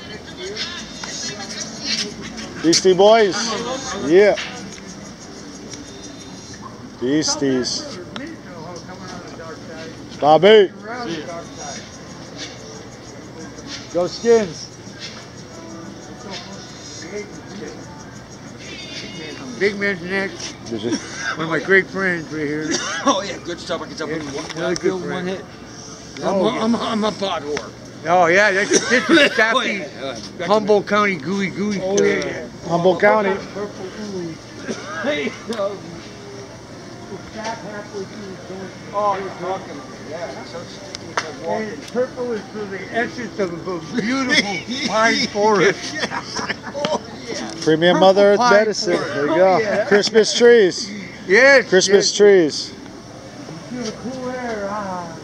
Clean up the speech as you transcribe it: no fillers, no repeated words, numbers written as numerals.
Beastie Boys. Yeah. Beasties. Bobby. Go Skins. Big Man's next. One of my great friends right here. Oh yeah, good stuff. I can tell you Really good one hit. I'm a pot whore. Oh yeah, this is Staffy, Humboldt County gooey gooey. Oh yeah. Humboldt County. Oh, you're talking. Yeah. And purple is for the essence of a beautiful pine forest. Premium Purple Mother Earth pine medicine. forest. There you go. Yeah. Christmas trees. Yes. Christmas trees. Feel the cool air. Ah.